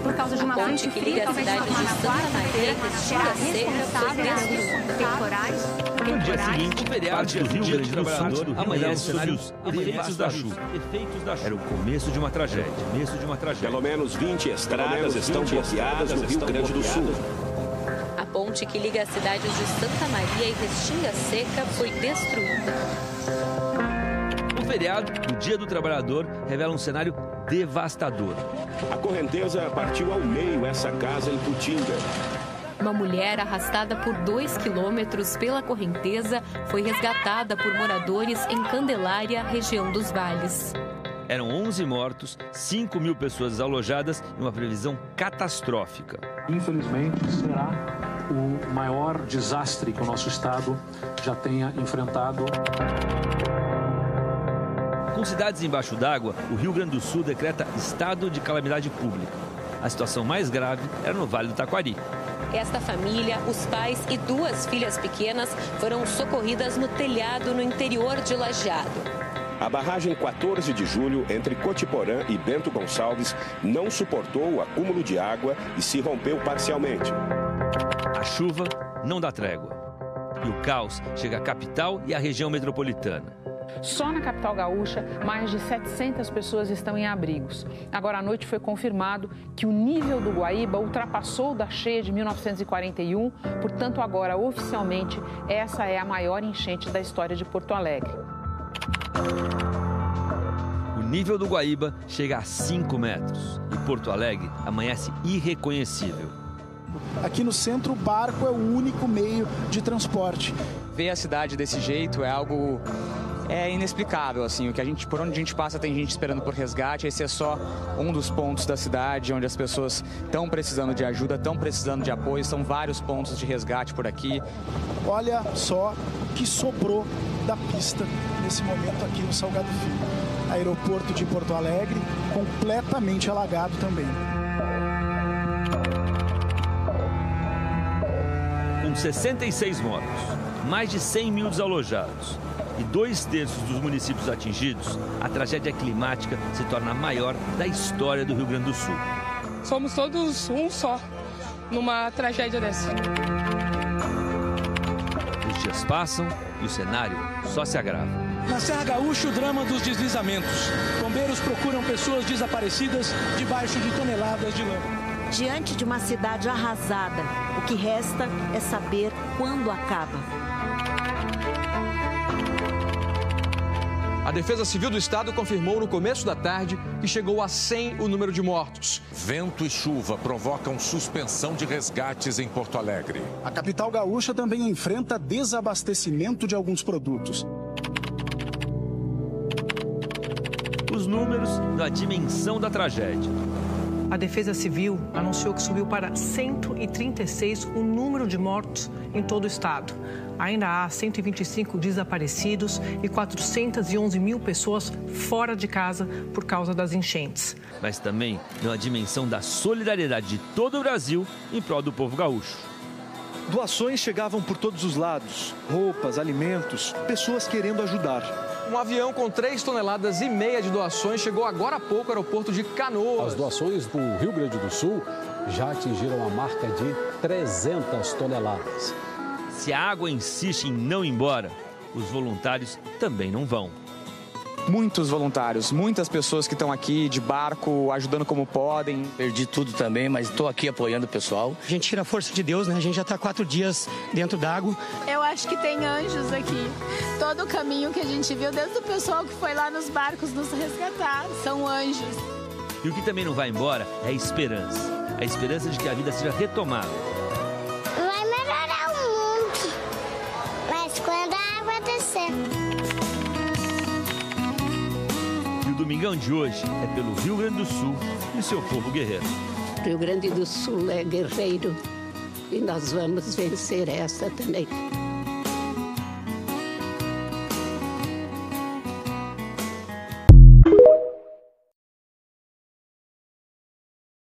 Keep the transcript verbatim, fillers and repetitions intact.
por causa de uma fonte que liga a cidade de Santa Maria e Restinga Seca foi destruída. Temporais. No dia seguinte, o feriado do Rio Grande do Sul amanhece sob os efeitos da chuva. Era o começo de uma tragédia. Começo de uma tragédia. Pelo menos vinte estradas estão bloqueadas no Rio Grande do Sul. A ponte que liga as cidades de Santa Maria e Restinga Seca foi destruída. O feriado, o Dia do Trabalhador, revela um cenário devastador. A correnteza partiu ao meio essa casa em Putinga. Uma mulher arrastada por dois quilômetros pela correnteza foi resgatada por moradores em Candelária, região dos Vales. Eram onze mortos, cinco mil pessoas desalojadas e uma previsão catastrófica. Infelizmente, será o maior desastre que o nosso estado já tenha enfrentado. Com cidades embaixo d'água, o Rio Grande do Sul decreta estado de calamidade pública. A situação mais grave era no Vale do Taquari. Esta família, os pais e duas filhas pequenas foram socorridas no telhado no interior de Lajeado. A barragem quatorze de julho, entre Cotiporã e Bento Gonçalves, não suportou o acúmulo de água e se rompeu parcialmente. A chuva não dá trégua. E o caos chega à capital e à região metropolitana. Só na capital gaúcha, mais de setecentas pessoas estão em abrigos. Agora à noite foi confirmado que o nível do Guaíba ultrapassou o da cheia de mil novecentos e quarenta e um, portanto agora oficialmente essa é a maior enchente da história de Porto Alegre. O nível do Guaíba chega a cinco metros e Porto Alegre amanhece irreconhecível. Aqui no centro, o barco é o único meio de transporte. Ver a cidade desse jeito é algo é inexplicável, assim, o que a gente, por onde a gente passa tem gente esperando por resgate. Esse é só um dos pontos da cidade onde as pessoas estão precisando de ajuda, estão precisando de apoio, são vários pontos de resgate por aqui. Olha só o que sobrou da pista nesse momento aqui no Salgado Filho. Aeroporto de Porto Alegre completamente alagado também. Com sessenta e seis mortos, mais de cem mil desalojados e dois terços dos municípios atingidos, a tragédia climática se torna a maior da história do Rio Grande do Sul. Somos todos um só numa tragédia dessa. Os dias passam e o cenário só se agrava. Na Serra Gaúcha, o drama dos deslizamentos. Bombeiros procuram pessoas desaparecidas debaixo de toneladas de lama. Diante de uma cidade arrasada, o que resta é saber quando acaba. A Defesa Civil do Estado confirmou no começo da tarde que chegou a cem o número de mortos. Vento e chuva provocam suspensão de resgates em Porto Alegre. A capital gaúcha também enfrenta desabastecimento de alguns produtos. Os números da dimensão da tragédia. A Defesa Civil anunciou que subiu para cento e trinta e seis o número de mortos em todo o estado. Ainda há cento e vinte e cinco desaparecidos e quatrocentas e onze mil pessoas fora de casa por causa das enchentes. Mas também tem a dimensão da solidariedade de todo o Brasil em prol do povo gaúcho. Doações chegavam por todos os lados. Roupas, alimentos, pessoas querendo ajudar. Um avião com três toneladas e meia de doações chegou agora há pouco ao aeroporto de Canoas. As doações para o Rio Grande do Sul já atingiram a marca de trezentas toneladas. Se a água insiste em não ir embora, os voluntários também não vão. Muitos voluntários, muitas pessoas que estão aqui de barco, ajudando como podem. Perdi tudo também, mas estou aqui apoiando o pessoal. A gente tira a força de Deus, né? A gente já está quatro dias dentro d'água. Eu acho que tem anjos aqui. Todo o caminho que a gente viu, desde o pessoal que foi lá nos barcos nos resgatar, são anjos. E o que também não vai embora é a esperança. A esperança de que a vida seja retomada. Vai melhorar o mundo, mas quando a água descer. O Domingão de hoje é pelo Rio Grande do Sul e seu povo guerreiro. Rio Grande do Sul é guerreiro e nós vamos vencer essa também.